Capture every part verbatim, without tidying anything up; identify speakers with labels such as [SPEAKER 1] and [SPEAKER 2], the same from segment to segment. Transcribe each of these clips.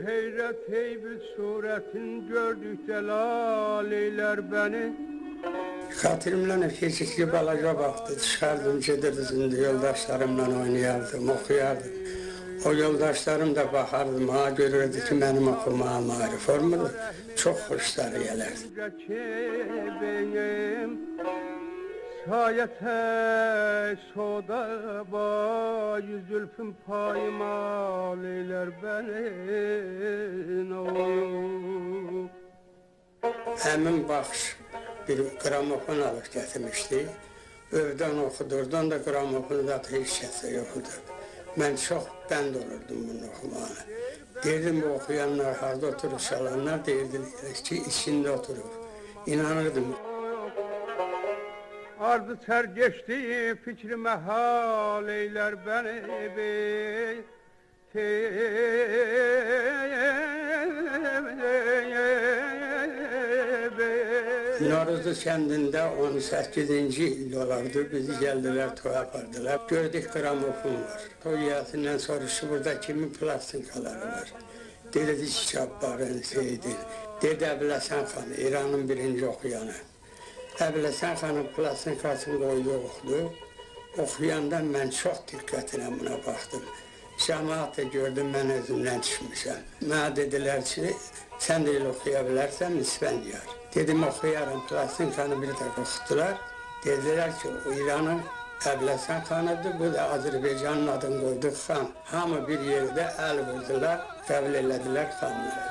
[SPEAKER 1] heyret heybet suretin gördükçe lal eyler beni.
[SPEAKER 2] Xatirimlə keçikli balaca vaxtı çıxardım, gedirdim, yoldaşlarımla oynayardım, oxuyardım. O yoldaşlarım da baxardım, ha görürdü ki, mənim oxumağım marif olmadı, çox xoşları gələrdi.
[SPEAKER 1] Sayete soda bayi zülfün paymal eyler beni.
[SPEAKER 2] Həmin baxış bir gramofon alıb gətirmişdi. Övdən oxudurdan da gramofonu da heç kəsə yoxudur. Mən çox bənd olurdum bunun oxumağına. Deyirdim, bu oxuyanlar, harada oturur çalanlar, deyirdim ki, içində oturur. İnanırdım.
[SPEAKER 1] Ardı ter geçti fikrime hal eyler beni bey.
[SPEAKER 2] Noruzlu kəndində on səkkizinci il olardı, bizi gəldilər, toy apardılar. Gördük, gramofon var. Toy yiyəsindən soruşdu, burada kimin plastinkaları var? Dedi ki, Cabbarın Seydin. Dedi, Əbləsən xanı, İranın birinci oxuyanı. Əbləsən xanın plastinkasını qoydu, oxudu. Oxuyanda mən çox diqqətinə buna baxdım. Cəmaat da gördüm, mən özümdən düşmüşəm. Mənə dedilər ki, sən də elə oxuya bilərsən, İsfəndiyar. Dedim, oxuyarım, plastinkanı bir də oxudular. Dedilər ki, o İranın Əbləsən xanıdır, bu da Azərbaycanın adını qoyduq xan. Hamı bir yerdə əl vurdular, qəbul elədilər xanları.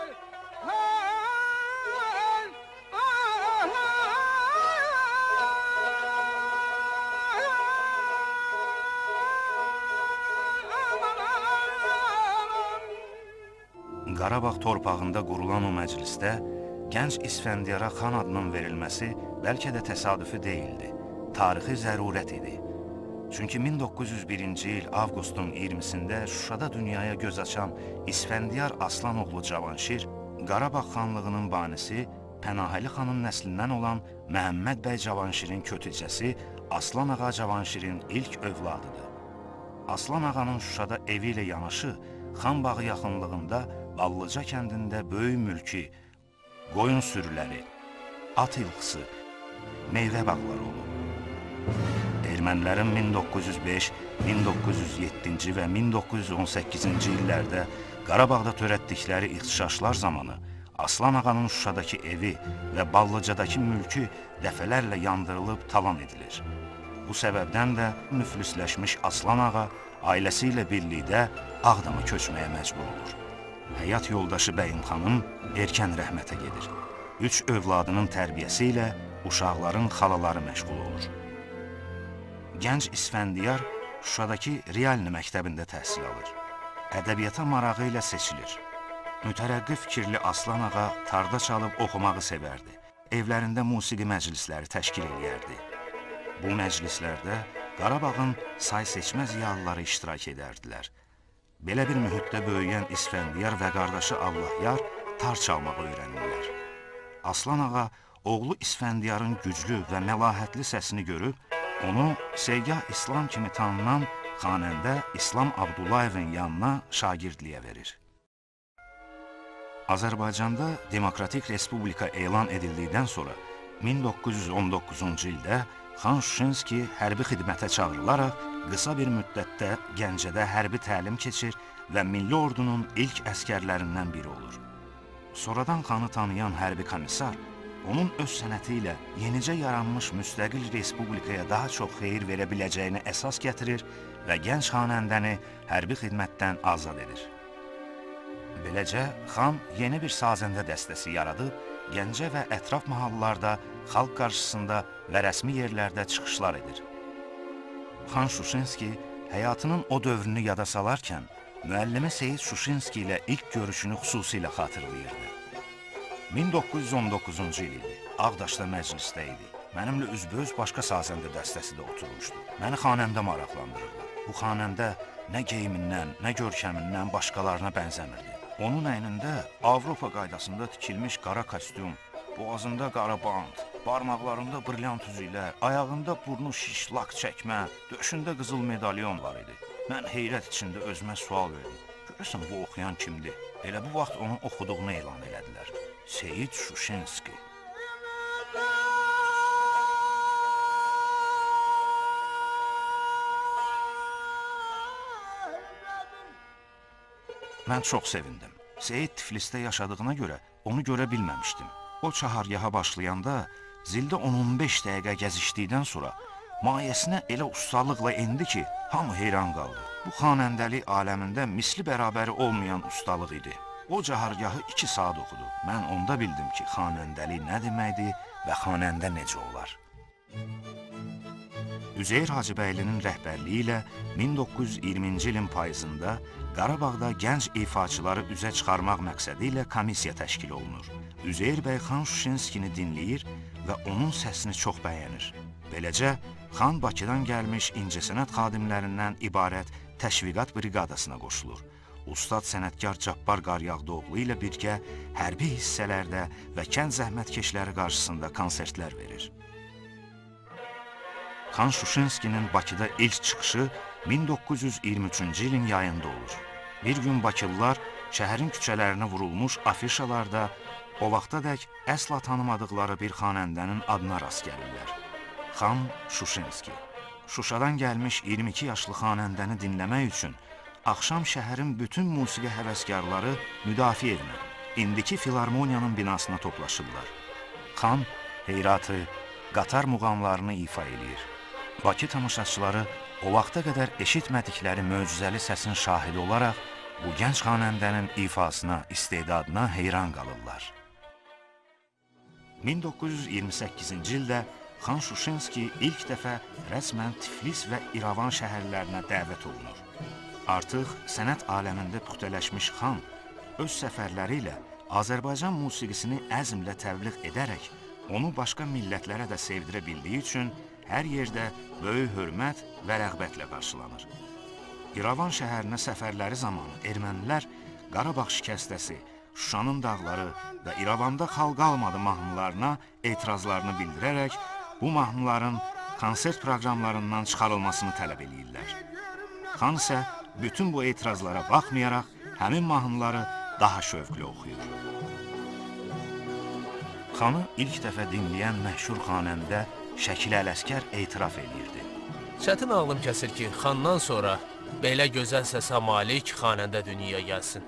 [SPEAKER 3] Qarabağ torpağında qurulan o məclisdə gənc İsfəndiyara xan adının verilməsi bəlkə də təsadüfi deyildi, tarixi zərurət idi. Çünki min doqquz yüz birinci il avqustun iyirmisində Şuşada dünyaya göz açan İsfəndiyar Aslanoğlu Cavanşir, Qarabağ xanlığının banisi, Pənahəli xanın nəslindən olan Məhəmməd bəy Cavanşirin kötücəsi Aslan ağa Cavanşirin ilk övladıdır. Aslan ağanın Şuşada evi ilə yanaşı, Xan bağı yaxınlığında Ballıca kəndində böyük mülki, qoyun sürüləri, at ilxısı, meyvə bağları olub. Ermənilərin min doqquz yüz beş, min doqquz yüz yeddinci və min doqquz yüz on səkkizinci illərdə Qarabağda törətdikləri ixtişaşlar zamanı Aslan ağanın Şuşadakı evi və Ballıcadakı mülkü dəfələrlə yandırılıb talan edilir. Bu səbəbdən də müflisləşmiş Aslan ağa ailəsi ilə birlikdə Ağdama köçməyə məcbur olur. Həyat yoldaşı Bəyim xanım erkən rəhmətə gedir. Üç övladının tərbiyəsi ilə uşaqların xalaları məşğul olur. Gənc İsfəndiyar Şuşadakı Realni məktəbində təhsil alır. Ədəbiyyata marağı ilə seçilir. Mütərəqqi fikirli Aslan ağa tarda çalıb oxumağı sevərdi. Evlərində musiqi məclisləri təşkil edərdi. Bu məclislərdə Qarabağın say seçmə ziyalıları iştirak edərdilər. Belə bir mühitdə böyüyən İsfəndiyar və qardaşı Allahyar tar çalmağı öyrənirlər. Aslan ağa oğlu İsfəndiyarın güclü və məlahətli səsini görüb, onu Seygah İslam kimi tanınan xanəndə İslam Abdullayevin yanına şagirdliyə verir. Azərbaycanda Demokratik Respublika elan edildikdən sonra min doqquz yüz on doqquzuncu ildə Xan Şuşinski hərbi xidmətə çağırılaraq qısa bir müddətdə Gəncədə hərbi təlim keçir və milli ordunun ilk əskərlərindən biri olur. Sonradan xanı tanıyan hərbi komissar onun öz sənəti ilə yenicə yaranmış müstəqil respublikaya daha çox xeyir verə biləcəyini əsas gətirir və gənc xanəndəni hərbi xidmətdən azad edir. Beləcə, xan yeni bir sazəndə dəstəsi yaradıb, Gəncə və ətraf mahallarda xalq qarşısında və rəsmi yerlərdə çıxışlar edir. Xan Şuşinski həyatının o dövrünü yada salarkən, müəllimi Seyid Şuşinski ilə ilk görüşünü xüsusilə xatırlayırdı. min doqquz yüz on doqquzuncu il idi, Ağdaşda məclisdə idi. Mənimlə üzbəüz başqa sazəndə dəstəsi də oturmuşdu. Məni xanəndə maraqlandırırdı. Bu xanəndə nə geyimindən, nə görkəmindən başqalarına bənzəmirdi. Onun əynində Avropa qaydasında tikilmiş qara kostyum, boğazında qara band, barmaqlarında brilyant üzüklər, ayağında burnu şiş lak çəkmə, döşündə qızıl medalyon var idi. Mən heyrət içində özümə sual verdim. Görürsən, bu oxuyan kimdir? Elə bu vaxt onun oxuduğunu elan elədilər. Seyid Şuşinski. Mən çox sevindim. Seyid Tiflisdə yaşadığına görə onu görə bilməmişdim. O çaharyaha başlayanda zildə on on beş dəqiqə gəzişdikdən sonra mayəsinə elə ustalıqla indi ki, hamı heyran qaldı. Bu xanəndəlik aləmində misli bərabəri olmayan ustalıq idi. O çahargahı iki saat oxudu. Mən onda bildim ki, xanəndəlik nə deməkdir və xanəndə necə olar. Üzeyir Hacıbəylinin rəhbərliyi ilə min doqquz yüz iyirminci ilin payızında Qarabağda gənc ifaçıları üzə çıxarmaq məqsədi ilə komissiya təşkil olunur. Üzeyir bəy xan Şuşinskini dinləyir və onun səsini çox bəyənir. Beləcə, xan Bakıdan gəlmiş incəsənət xadimlərindən ibarət təşviqat briqadasına qoşulur. Ustad sənətkar Cabbar Qaryağdıoğlu ilə birgə hərbi hissələrdə və kənd zəhmətkeşləri qarşısında konsertlər verir. Xan Şuşinskinin Bakıda ilk çıxışı min doqquz yüz iyirmi üçüncü ilin yayında olur. Bir gün Bakılılar şəhərin küçələrinə vurulmuş afişalarda o vaxtadək əsla tanımadıqları bir xanəndənin adına rast gəlirlər. Xan Şuşinski. Şuşadan gəlmiş iyirmi iki yaşlı xanəndəni dinləmək üçün axşam şəhərin bütün musiqi həvəskarları müdafiə evinə, indiki filarmoniyanın binasına toplaşırlar. Xan heyratı, qatar muğamlarını ifa edir. Bakı tamaşaçıları o vaxta qədər eşitmədikləri möcüzəli səsin şahidi olaraq bu gənc xanəndənin ifasına, istedadına heyran qalırlar. min doqquz yüz iyirmi səkkizinci ildə Xan Şuşinski ilk dəfə rəsmən Tiflis və İrəvan şəhərlərinə dəvət olunur. Artıq sənət aləmində puxtələşmiş xan öz səfərləri ilə Azərbaycan musiqisini əzmlə təbliğ edərək onu başqa millətlərə də sevdirə bildiyi üçün hər yerdə böyük hörmət və rəğbətlə qarşılanır. İrəvan şəhərinə səfərləri zamanı ermənilər Qarabağ şikəstəsi, Şuşanın dağları və İrəvanda xalq almadı mahnılarına etirazlarını bildirərək bu mahnıların konsert proqramlarından çıxarılmasını tələb edirlər. Xan isə bütün bu etirazlara baxmayaraq həmin mahnıları daha şövqlü oxuyur. Xanı ilk dəfə dinləyən məşhur xanəndə Şəkil Ələsgər etiraf edirdi.
[SPEAKER 4] Çətin ağlım kəsir ki, xandan sonra belə gözəl səsə malik xanəndə dünyaya gəlsin.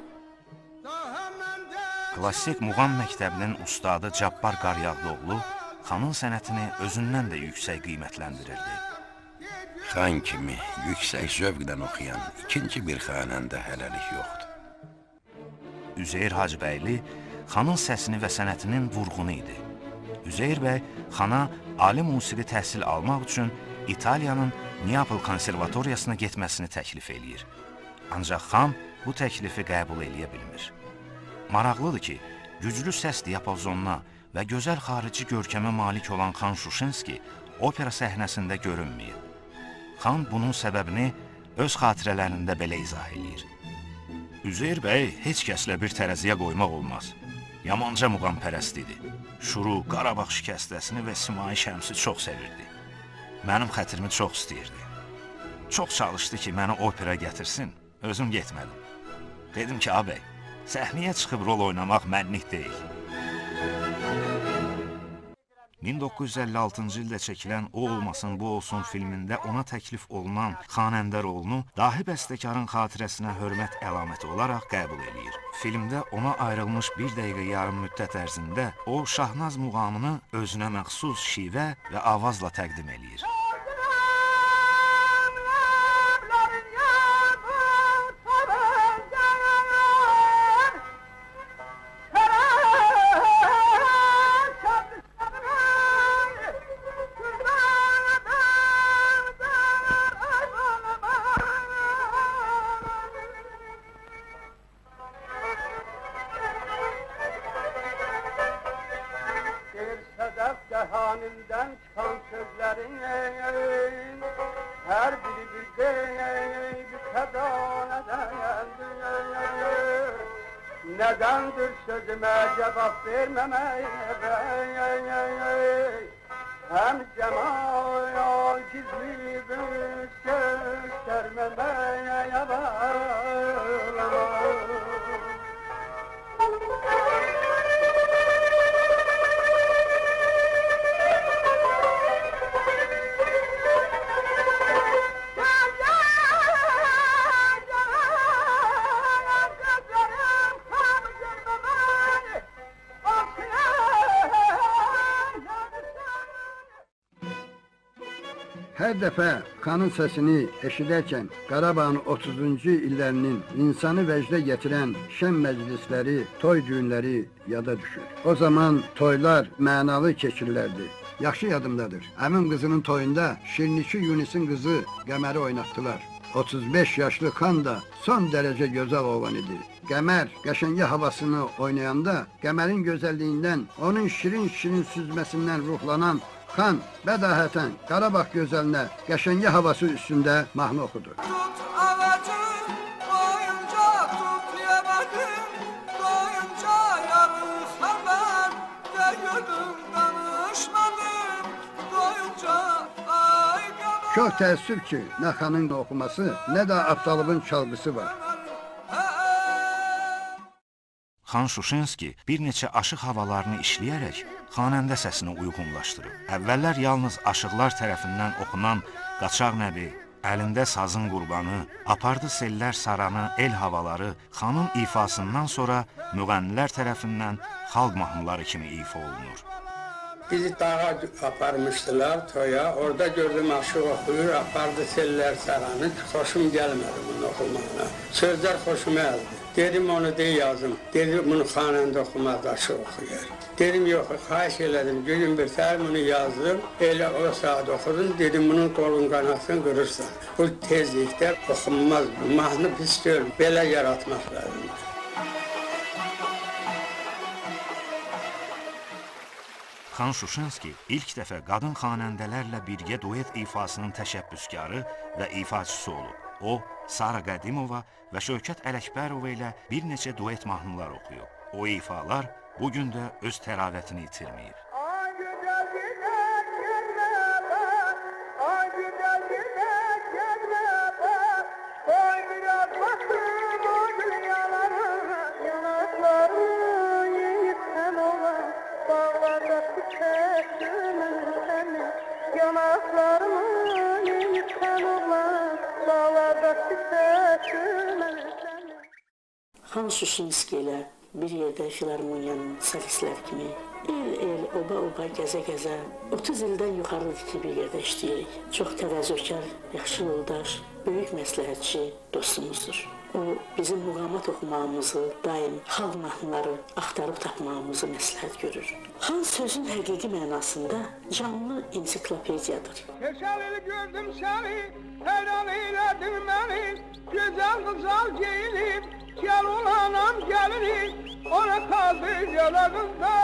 [SPEAKER 3] Klassik muğam məktəbinin ustadı Cabbar Qaryağdıoğlu xanın sənətini özündən də yüksək qiymətləndirirdi.
[SPEAKER 5] Xan kimi yüksək zövqlə oxuyan ikinci bir xanəndə hələlik yoxdur.
[SPEAKER 3] Üzeyir Hacıbəyli xanın səsini və sənətinin vurğunu idi. Üzeyir bəy xana ali musiqi təhsil almaq üçün İtaliyanın Neapol konservatoriyasına getməsini təklif eləyir. Ancaq xan bu təklifi qəbul eləyə bilmir. Maraqlıdır ki, güclü səs diapazonuna və gözəl xarici görkəmə malik olan Xan Şuşinski opera səhnəsində görünməyib. Xan bunun səbəbini öz xatirələrində belə izah edir. Üzeyir bəy heç kəslə bir tərəziyə qoymaq olmaz. Yamanca muğampərəst idi. Şuru, Qarabağ şikəstəsini və Simai Şəmsi çox sevirdi. Mənim xətrimi çox istəyirdi. Çox çalışdı ki, məni opera gətirsin, özüm getmədim. Dedim ki, ağabey, səhnəyə çıxıb rol oynamaq mənlik deyil. min doqquz yüz əlli altıncı ildə çəkilən O Olmasın Bu Olsun filmində ona təklif olunan xanəndə rolunu dahi bəstəkarın xatirəsinə hörmət əlaməti olaraq qəbul edir. Filmdə ona ayrılmış bir dəqiqə yarım müddət ərzində o Şahnaz muğamını özünə məxsus şivə və avazla təqdim edir.
[SPEAKER 1] Cehanimden çıkan sözlerin her biri bir dey bir seda nedendir nedendir sözüme cevap vermemeye hem cemal gizli bir göstermemeye bağlamaya
[SPEAKER 6] Hər dəfə xanın səsini eşidərkən Qarabağın otuzuncu illərinin insanı vəcdə gətirən şən məclisləri, toy düğünləri yada düşür. O zaman toylar mənalı keçirilərdi. Yaxşı yadımdadır. Əmim qızının toyunda Şirniki Yunisin qızı Qəməri oynatdılar. otuz beş yaşlı xan da son dərəcə gözəl oğlan idi. Qəmər qəşəngə havasını oynayanda Qəmərin gözəlliyindən, onun şirin-şirin süzməsindən ruhlanan xan bədahətən Qarabağ gözəlinə qəşəngə havası üstündə mahnı oxudu.
[SPEAKER 7] Tut ağacı boyunca tut yemədim, boyunca yarısan ben de gördüm danışmadım, boyunca ay Qəmər.
[SPEAKER 6] Çox təəssüf ki, nə xanın oxuması, nə də Abdalovun çalgısı var.
[SPEAKER 3] Xan Şuşinski bir neçə aşıq havalarını işləyərək xanəndə səsini uyğunlaşdırıb. Əvvəllər yalnız aşıqlar tərəfindən oxunan Qaçaq Nəbi, Əlində sazın qurbanı, Apardı sellər saranı, el havaları xanın ifasından sonra müğənnilər tərəfindən xalq mahnıları kimi ifa olunur.
[SPEAKER 2] Bizi dağa aparmışdılar toya, orada gördüm aşıq oxuyur, Apardı sellər saranı, xoşum gəlmədi bunu oxumağına. Sözlər xoşuma gəldi. Dedim onu deyə yazım, dedim bunu xanəndə oxumaz, aşıq oxuyar. Dedim yox, xahiş elədim, gün bir səhər bunu yazdım, elə o saat oxudum, dedim bunun qolun qanasını qırırsan. Bu tezlikdə oxunmaz, mahnı pis deyil, belə yaratmaq lazımdır.
[SPEAKER 3] Xan Şuşinski ilk dəfə qadın xanəndələrlə birgə duet ifasının təşəbbüskarı və ifaçısı olub. O, Sara Qədimova və Şövkət Ələkbərova ilə bir neçə duet mahnılar oxuyub. O ifalar bugün də öz təravətini itirməyib.
[SPEAKER 8] Xan Şuşinski ilə bir yerdə filarmoniyanın solistlər kimi el-el, oba-oba, gəzə-gəzə otuz ildən yuxarıdır ki, bir yerdə işləyirik. Çox təvazökar, yaxşı yoldaş, böyük məsləhətçi dostumuzdur. O, bizim muğamat oxumağımızı, daim xalq mahnıları axtarıb tapmağımızı məsləhət görür. Xan sözün həqiqi mənasında canlı ensiklopediyadır.
[SPEAKER 1] Keçən il gördüm səni, heyran eylədin məni, gözəl qızal geyinib, gəl olanam gəlirik, ona qaldı yanağında.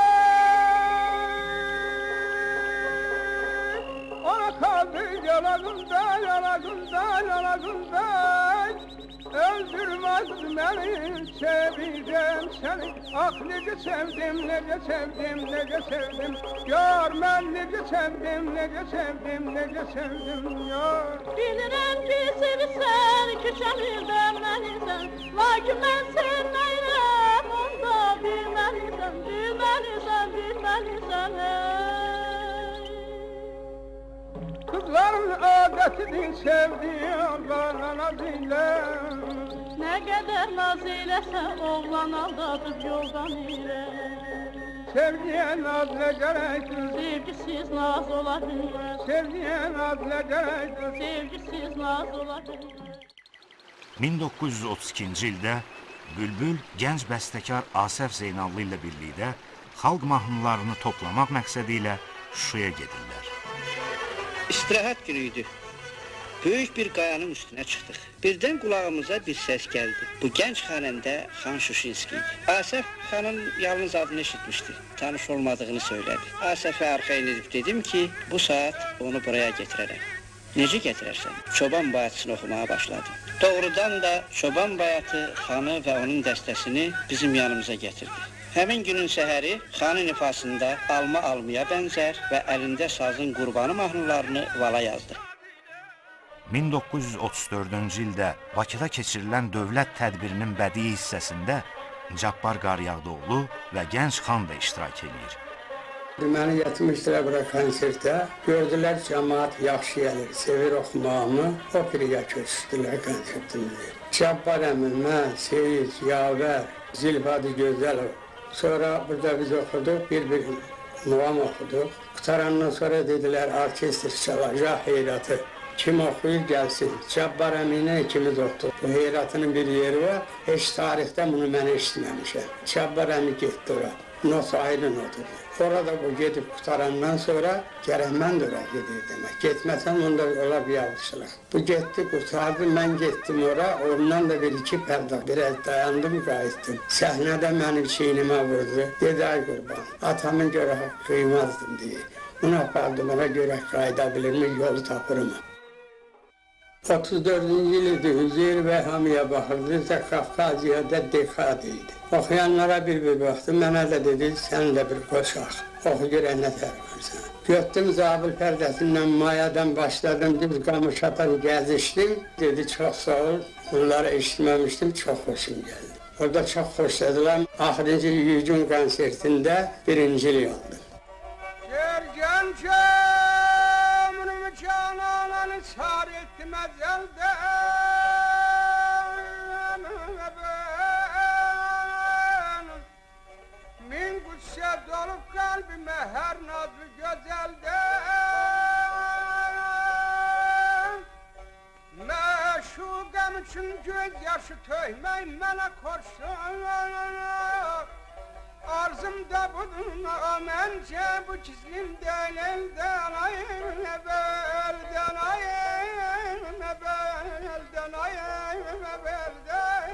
[SPEAKER 1] Ona kaldı yanağında, yanağında, yanağında. Öldürmez beni, seveceğim seni. Ah nece sevdim, nece sevdim, nece sevdim. Yar ben nece sevdim, nece sevdim, nece sevdim yar.
[SPEAKER 9] Bilirəm ki sevsən, köşəmirdən mənisən. Lakin mən sevməyirəm, onda bilməlisən, bilməlisən, bilməlisən.
[SPEAKER 1] Kızların adetidir sevdiğim bana naz ile.
[SPEAKER 9] Nə qədər naz eləsən, oğlan aldatıb yoldan ilə.
[SPEAKER 1] Sevgiye naz ne gerektir?
[SPEAKER 9] Sevgisiz naz ola bilməz.
[SPEAKER 1] Sevgiye naz ne gerektir?
[SPEAKER 9] Sevgisiz naz ola bilməz.
[SPEAKER 3] min doqquz yüz otuz ikinci ildə Bülbül gənc bəstəkar Asəf Zeynallı ilə birlikdə xalq mahnılarını toplamaq məqsədi ilə Şuşaya gedirlər.
[SPEAKER 10] İstirahət günüydü. Böyük bir qayanın üstünə çıxdıq. Birdən qulağımıza bir səs gəldi. Bu gənc xanəndə Xan Şuşinski idi. Asəf xanın yalnız adını eşitmişdi. Tanış olmadığını söylədi. Asəfə arxaya edib dedim ki, bu saat onu buraya getirərəm. Necə gətirərsən? Çoban bayatısını oxumağa başladım. Doğrudan da Çoban bayatı xanı və onun dəstəsini bizim yanımıza getirdi. Həmin günün səhəri xanın ifasında alma almaya bənzər və əlində sazın qurbanı mahnılarını vala yazdı.
[SPEAKER 3] min doqquz yüz otuz dördüncü ildə Bakıda keçirilən dövlət tədbirinin bədii hissəsində Cabbar Qaryağdıoğlu və gənc xan da iştirak edir.
[SPEAKER 2] Məni yetmişdirə bura konsertə, gördülər cəmaat yaxşı gəlir, sevir oxumağımı, operaya köçürdülər konsertimizə. Cabbar əmin, mən, Seyid, Yavər, Zilfadı Gözəlov. Sonra burada biz oxuduq, bir-bir muğam oxuduq. Qutarandan sonra dedilər, orkestr çalacaq Heyratı. Kim oxuyur gəlsin. Cabbar Əminə ikimiz otduq. Bu Heyratının bir yeri var. Heç tarixdə bunu mən eşitməmişəm. Cabbar Əmi getdi ora. Not ayrı notudur. Orada bu gedib qutarandan sonra gərək mən də ora gedir demək. Getməsəm onda olar bir yanlışlıq. Bu getdi, qutardı, mən getdim ora. Ondan da bir iki pərdə. Biraz dayandım, qayıtdım. Səhnədə mənim çiynimə vurdu. Dedi, ay qurban, atamın görə qıymazdım deyə. Bunu apardım, ona görə qayıda bilirmi, yolu tapırım. otuz dördüncü il idi, Üzeyir və Hamiyə baxırdı, Qafqaziyada dekad idi. Oxuyanlara bir-bir baxdı, mənə də dedi, sən də bir qoşaq, oxu görə nə tərqirsən. Götdüm Zabil pərdəsindən mayadan başladım, bir qamışatan gəzişdim, dedi, çox sağ ol, bunları eşitməmişdim, çox xoşum gəldi. Orada çox xoşladılar, axırıncı Yücün konsertində birincili aldım.
[SPEAKER 1] Canananı çar ettim ezelden min gülse dolup kalbime her nazlı gözelden meşugam için gözyaşı töhmeyin bana korsun arzımda budun amence bu çizlimden elden ayın belden ayın belden ayın belden.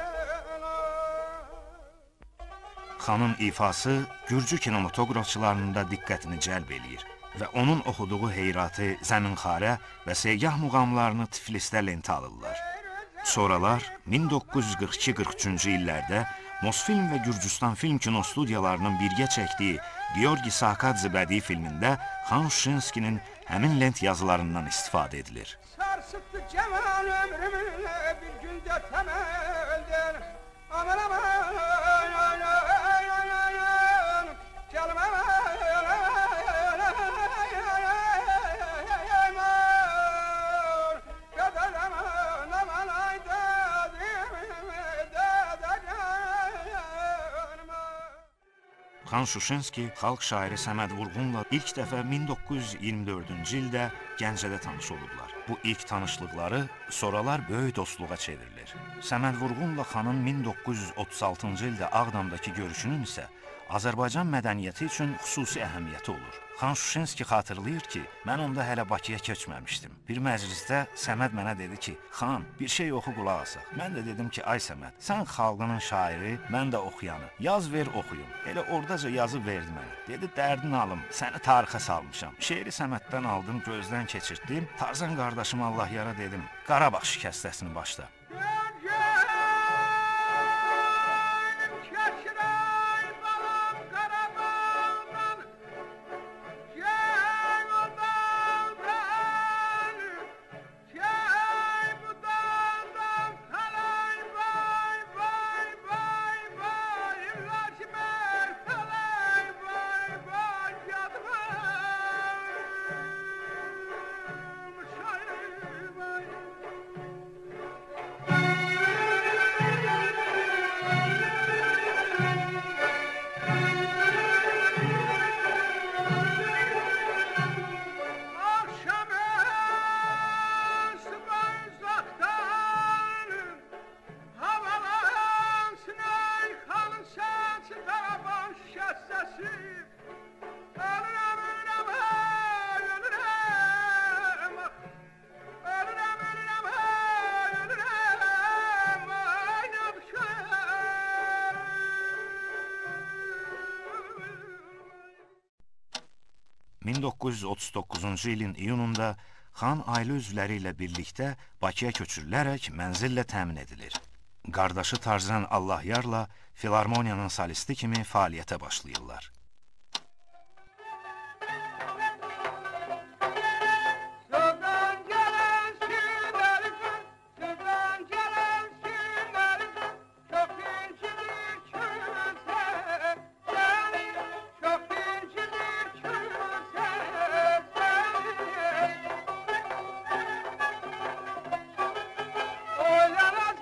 [SPEAKER 3] Xanın ifası Gürcü kinematografçılarının da diqqətini cəlb eləyir və onun oxuduğu Heyratı, Zəminxarə və Segah muğamlarını Tiflisdə lentə alırlar. Sonralar min doqquz yüz qırx iki qırx üçüncü illərdə Mosfilm və Gürcüstan film kinostudiyalarının birgə çəkdiyi Georgi Sakadze bədii filmində Xan Şuşinskinin həmin lent yazılarından istifadə edilir.
[SPEAKER 1] Sarsıttı cemal ömrümü bir günde temelden aman aman canım aman
[SPEAKER 3] Xan Şuşinski xalq şairi Səməd Vurğunla ilk dəfə min doqquz yüz iyirmi dördüncü ildə Gəncədə tanış olublar. Bu ilk tanışlıqları sonralar böyük dostluğa çevrilir. Səməd Vurğunla xanın min doqquz yüz otuz altıncı ildə Ağdamdakı görüşünün isə Azərbaycan mədəniyyəti üçün xüsusi əhəmiyyəti olur. Xan Şuşinski xatırlayır ki, mən onda hələ Bakıya köçməmişdim. Bir məclisdə Səməd mənə dedi ki, xan, bir şey oxu qulaq asaq. Mən də dedim ki, ay Səməd, sən xalqının şairi, mən də oxuyanı. Yaz ver, oxuyum. Elə oradaca yazı verdi mənə. Dedi, dərdin alım, səni tarixə salmışam. Şeiri Səməddən aldım, gözdən keçirtdim. Tarzan qardaşım Allah yara dedim, Qarabağ şikəstəsini başla. min doqquz yüz otuz doqquzuncu ilin iyununda xan ailə üzvləri ilə birlikdə Bakıya köçürülərək mənzillə təmin edilir. Qardaşı Tarzan Allahyarla filarmoniyanın solisti kimi fəaliyyətə başlayırlar.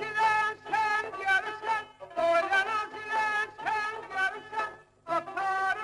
[SPEAKER 1] Apar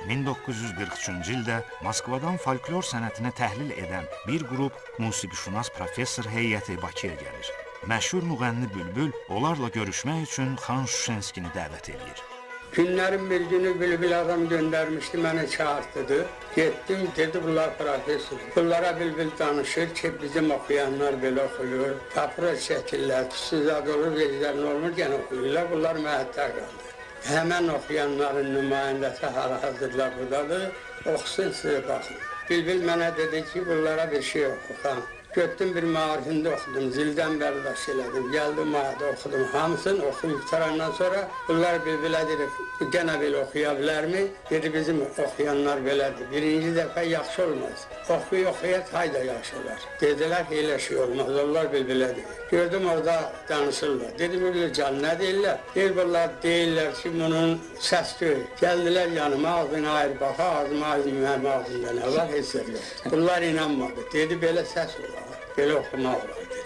[SPEAKER 3] min doqquz yüz qırx üçüncü ildə Moskvadan folklor sənətinə təhlil edən bir qrup musiqişünas professor heyəti Bakıya gəlir. Məşhur müğənni Bülbül onlarla görüşmək üçün Xan Şuşenskini dəvət edir.
[SPEAKER 2] Günlərin bir günü Bülbül adam göndərmişdi, məni çağırtdı. Getdim, dedi bunlar professor. Bunlara Bülbül danışır ki, bizim oxuyanlar belə oxuyur. Tapıra çəkirlər, tüsüzad olur, veclərin olmur, gən oxuyurlar. Bunlar məhəttər qaldı. Həmən oxuyanların nümayəndəsi hal-hazırda buradadır, oxusun sizə baxın. Bülbül mənə dedi ki, bunlara bir şey oxuxan. Götdüm bir marifində oxudum, zildən bərdaş elədim, gəldim mağada oxudum. Hamısını oxuyub tarandan sonra bunlar Bülbülə dedik, bu gənə belə oxuya bilərmi? Dedi, bizim oxuyanlar belədir. Birinci dəfə yaxşı olmaz. Oxuya-oxuya tay da yaxşı olar. Dedilər, elə şey olmaz, onlar Bülbülə dedi. Gördüm orada danışırlar. Dedim, Bülbül can, nə deyirlər? Deyir, bunlar deyirlər ki, bunun səs deyil. Gəldilər yanıma, ağzını ayır baxa, ağzıma ayır, mənim ağzımda nə var, heç yer yoxdur. Bunlar inanmadı. Dedi, belə səs olar. Belə oxumaq olar, dedi.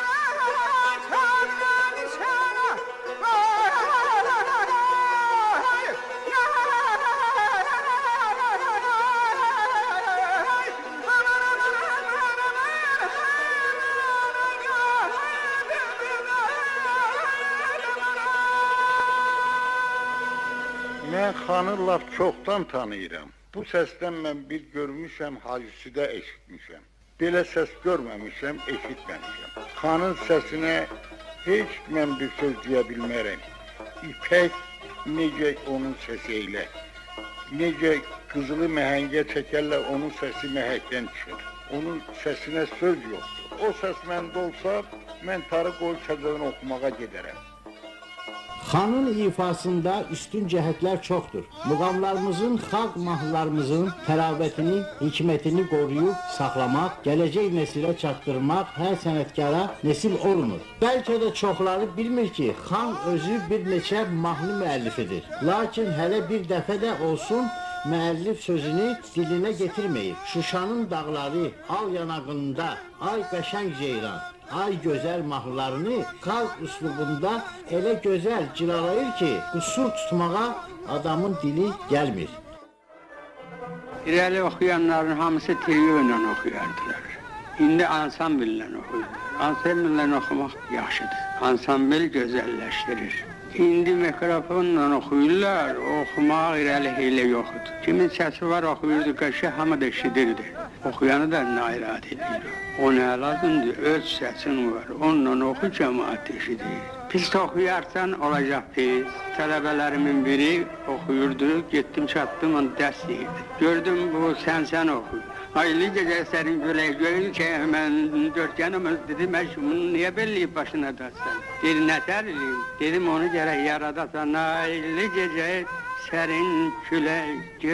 [SPEAKER 11] Mən xanı laf çoxdan tanıyıram. Bu səsdən mən bir görmüşəm, Hacısıda eşitmişəm. Belə səs görməmişəm, eşitməmişəm. Xanın səsinə heç mən bir söz deyə bilmərəm. İpək necə onun səsi elə. Necə qızılı məhəngə çəkərlər, onun səsi məhəkdən çıxır. Onun səsinə söz yoxdur. O səs məndə olsa, mən tarı qoy səzədən oxumağa gedərəm.
[SPEAKER 12] Xanın ifasında üstün cəhətlər çoxdur. Muğamlarımızın, xalq mahnılarımızın təravətini, hikmətini qoruyub saxlamaq, gələcək nesilə çatdırmaq hər sənətkara nesil olmur. Bəlkə də çoxları bilmir ki, xan özü bir neçə mahnı müəllifidir. Lakin hələ bir dəfə də olsun, müəllif sözünü dilinə getirməyib. Şuşanın dağları, al yanağında, ay qəşəng ceyran, ay gözəl mahnılarını xalq üslubunda elə gözəl cilalayır ki, qüsur tutmağa adamın dili gəlmir.
[SPEAKER 2] İrəli oxuyanların hamısı trio ilə oxuyardılar. İndi ansambillə oxuyur. Ansambillə oxumaq yaxşıdır. Ansambil gözəlləşdirir. İndi mikrofonla oxuyurlar, oxumaq irəli heylə yoxdur. Kimin səsi var oxuyurdu, qəşə hamı da eşidirdi. Oxuyanı da nairad edir. O nə lazımdır, öz səsin var, onunla oxu cəmaat eşidir. Pis oxuyarsan olacaq pis. Tələbələrimin biri oxuyurdu, getdim çatdım, onu dərs deyirdi. Gördüm bu sən-sən oxuyur. Aylı gecə sərin gölək göyül ki, mən dörtgənimiz dedim, əşumun niyə belliyib başına datsan? Dedi, nətər eləyim? Dedim, onu gərək yaradasan, aylı gecə sərin gölək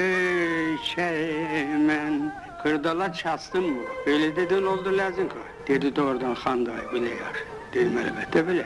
[SPEAKER 2] göyül mən. Kırdala çastın mı? Öyle dedin oldu lazım ki. Dedi doğrudan xan dayı bile yar. Dedim elbette bile.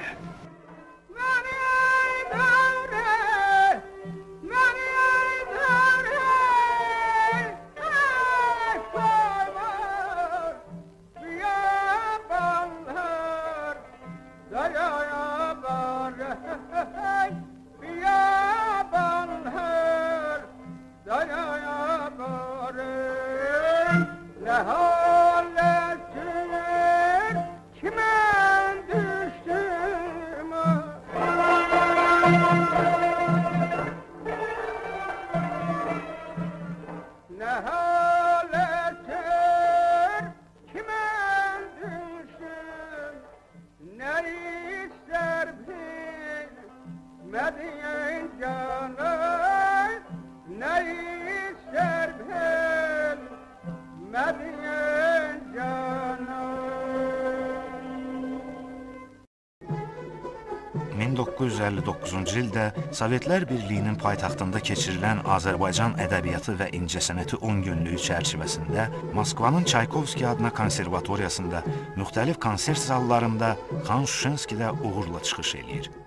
[SPEAKER 3] min doqquz yüz əlli doqquzuncu ildə Sovetlər Birliyinin paytaxtında keçirilən Azərbaycan ədəbiyyatı və incəsənəti on günlüyü çərçivəsində Moskvanın Çaykovski adına konservatoriyasında müxtəlif konsert zallarında Xan Şuşenski də uğurla çıxış eləyir.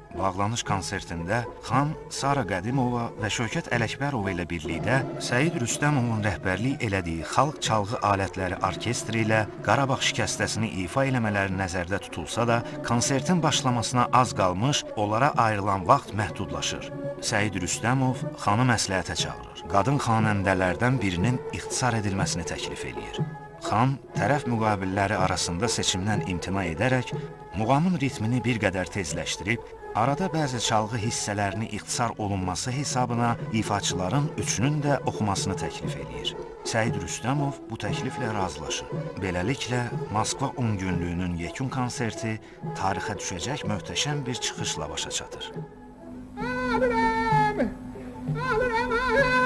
[SPEAKER 3] Bağlanış konsertində xan Sara Qədimova və Şövkət Ələkbərova ilə birlikdə Səid Rüstəmovun rəhbərlik elədiyi xalq çalğı alətləri orkestri ilə Qarabağ şikəstəsini ifa eləmələri nəzərdə tutulsa da, konsertin başlamasına az qalmış, onlara ayrılan vaxt məhdudlaşır. Səid Rüstəmov xanı məsləhətə çağırır. Qadın xanəndələrdən birinin ixtisar edilməsini təklif eləyir. Xan tərəf müqabilləri arasında seçimdən imtina edərək muğamın ritmini bir qədər tezləşdirib, arada bəzi çalğı hissələrini ixtisar olunması hesabına ifaçıların üçünün də oxumasını təklif eləyir. Səid Rüstəmov bu təkliflə razılaşır. Beləliklə, Moskva on günlüyünün yekun konserti tarixə düşəcək möhtəşəm bir çıxışla başa çatır.
[SPEAKER 1] Alırım, alırım, alırım.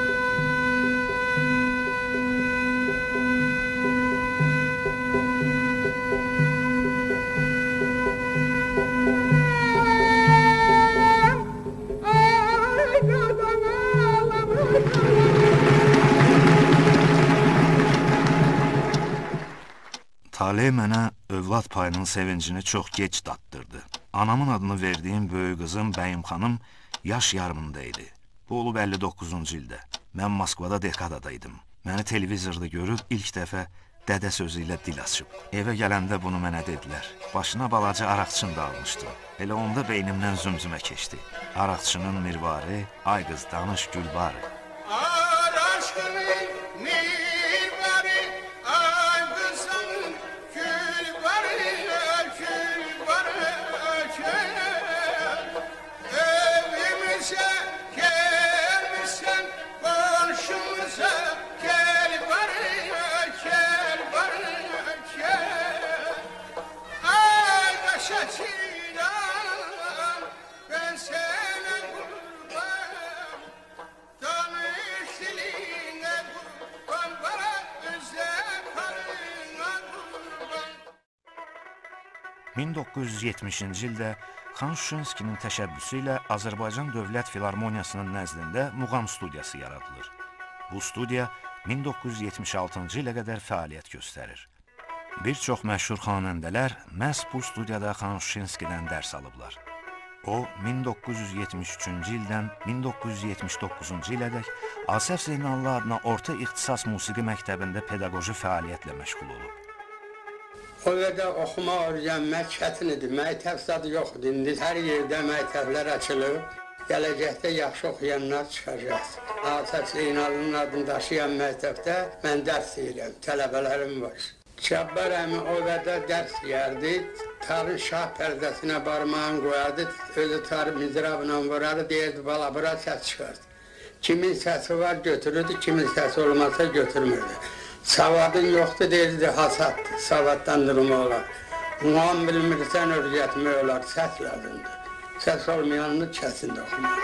[SPEAKER 3] Taleh mənə övlad payının sevincini çox gec datdırdı. Anamın adını verdiyim böyük qızım Bəyim xanım yaş yarımında idi. Bu olub əlli doqquzuncu ildə. Mən Moskvada dekadadaydım. Məni televizorda görüb ilk dəfə dədə sözü ilə dil açıb. Evə gələndə bunu mənə dedilər. Başına balaca araqçın da almışdı. Elə onda beynimdən zümzümə keçdi. Araqçının mirvarı, ay qız danış gülbarı. min doqquz yüz yetmişinci ildə Xan Şuşinskinin təşəbbüsü ilə Azərbaycan Dövlət Filarmoniyasının nəzdində muğam studiyası yaradılır. Bu studiya min doqquz yüz yetmiş altıncı ilə qədər fəaliyyət göstərir. Bir çox məşhur xanəndələr məhz bu studiyada Xan Şuşinskidən dərs alıblar. O, min doqquz yüz yetmiş üçüncü ildən min doqquz yüz yetmiş doqquzuncu ilədək Asəf Zeynallı adına Orta İxtisas Musiqi Məktəbində pedaqoji fəaliyyətlə məşğul olub.
[SPEAKER 2] O yerdə oxumaq, öyrənmək çətin idi. Məktəb zadı yox idi. İndi hər yerdə məktəblər açılıb. Gələcəkdə yaxşı oxuyanlar çıxacaq. Asəf Zeynalının adını daşıyan məktəbdə mən dərs deyirəm, tələbələrim var. Cabbar əmi o yerdə dərs deyərdi. Tarın şah pərdəsinə barmağını qoyardı. Özü tarı mizrabla vurardı, deyirdi, bala bura səs çıxardı. Kimin səsi var götürürdü, kimin səsi olmasa götürmürdü. Savadın yoxdur, deyirdi, hasaddır, savadlandırma olar. Muğam bilmirsən, öyrətmək olar, səs lazımdır. Səs olmayanını kəsin də oxumaq.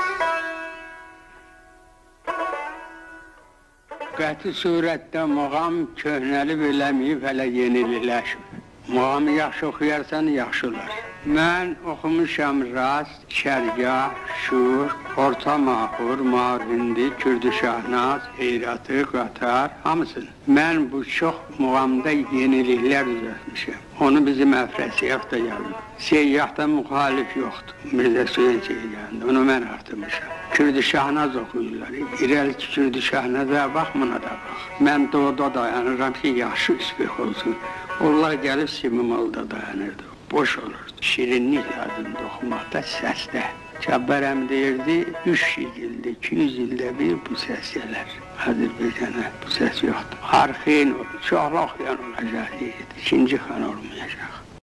[SPEAKER 2] Qəti surətdə muğam köhnəlib eləməyib, hələ yenililəşib. Muğamı yaxşı oxuyarsan, yaxşı olar. Mən oxumuşam rast, şərgah, şur, orta mahur, marindi, kürdü şahnaz, heyratı, qatar, hamısını. Mən bu çox muğamda yeniliklər düzəltmişəm. Onu bizim əfrəsiyyaq da yazıb. Seyyahda müxalif yoxdur. Mirzə Suyun Seyyahında, onu mən artırmışam. Kürdü şahnaz oxuyurlar. İrəli kürdü şahnaza bax, buna da bax. Mən doğuda dayanıram ki, yaxşı üspək olsun. Onlar gəlib Simimolda dayanırdı. Boş olurdu. Şirinlik lazımdı oxumaqda, səsdə. Cabbar əmi deyirdi, üç yüz ildə, iki yüz ildə bir bu səs gələr. Azərbaycana bu səs yoxdur. Arxeyin olur, çoxlu oxuyan olacaq deyirdi. İkinci xan olmayacaq.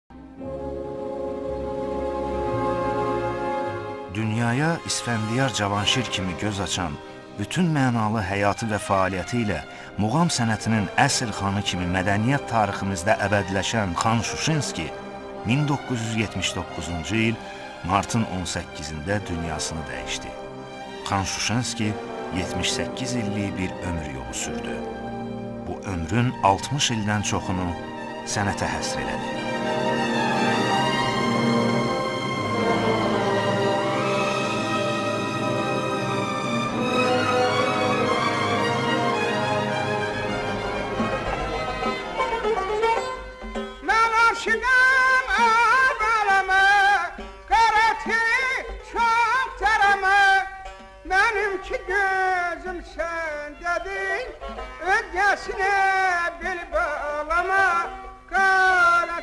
[SPEAKER 3] Dünyaya İsfəndiyar Cavanşir kimi göz açan, bütün mənalı həyatı və fəaliyyəti ilə muğam sənətinin əsl xanı kimi mədəniyyət tariximizdə əbədiləşən Xan Şuşinski min doqquz yüz yetmiş doqquzuncu il martın on səkkizində dünyasını dəyişdi. Xan Şuşinski yetmiş səkkiz illik bir ömür yolu sürdü. Bu ömrün altmış ildən çoxunu sənətə həsr elədi.
[SPEAKER 1] Mən aşıqam, ağalama, qara Çenesine bir bağlama kara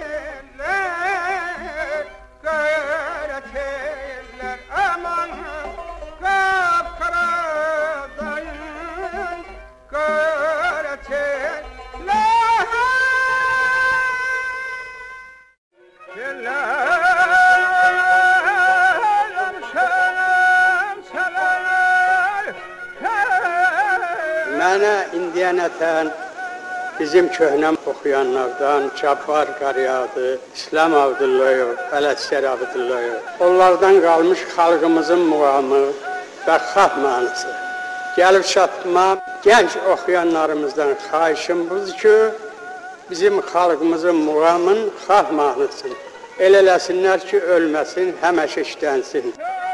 [SPEAKER 1] teller, kara teller aman kapkara dayın kara teller.
[SPEAKER 2] Mənə indiyənətən bizim köhnəm oxuyanlardan Cabbar Qaryadı, İslam Abdullayev, Fələsgər Abdullayev, onlardan qalmış xalqımızın muğamı və xalq mahnısı. Gəlib çatma gənc oxuyanlarımızdan xahişim budur ki, bizim xalqımızın muğamın xalq mahnısını el eləsinlər ki, ölməsin, həməşə işlənsin.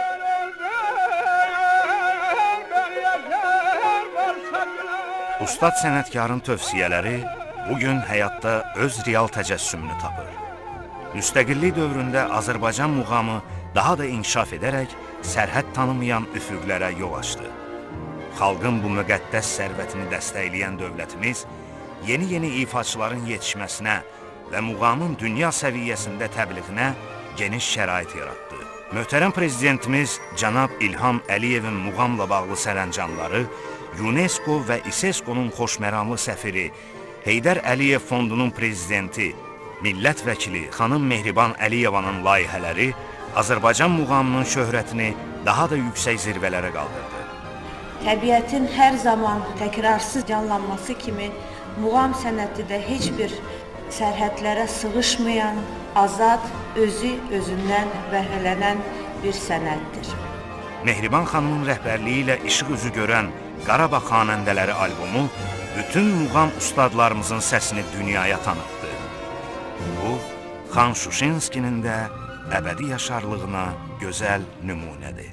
[SPEAKER 3] Ustad sənətkarın tövsiyələri bugün həyatda öz real təcəssümünü tapır. Müstəqillik dövründə Azərbaycan muğamı daha da inkişaf edərək sərhəd tanımayan üfüqlərə yol açdı. Xalqın bu müqəddəs sərvətini dəstəkləyən dövlətimiz yeni-yeni ifaçıların yetişməsinə və muğamın dünya səviyyəsində təbliğinə geniş şərait yaratdı. Möhtərəm prezidentimiz cənab İlham Əliyevin muğamla bağlı sərəncamları UNESCO və İSESCO-nun xoşməramlı səfiri, Heydər Əliyev Fondunun prezidenti, millət vəkili xanım Mehriban Əliyevanın layihələri Azərbaycan muğamının şöhrətini daha da yüksək zirvələrə qaldırdı.
[SPEAKER 13] Təbiətin hər zaman təkrarsız canlanması kimi muğam sənəti də heç bir sərhədlərə sığışmayan, azad, özü özündən bəhrələnən bir sənətdir.
[SPEAKER 3] Mehriban xanımın rəhbərliyi ilə işıq üzü görən Qarabağ xanəndələri albomu bütün muğam ustadlarımızın səsini dünyaya tanıtdı. Bu, Xan Şuşinskinin də əbədi yaşarlığına gözəl nümunədir.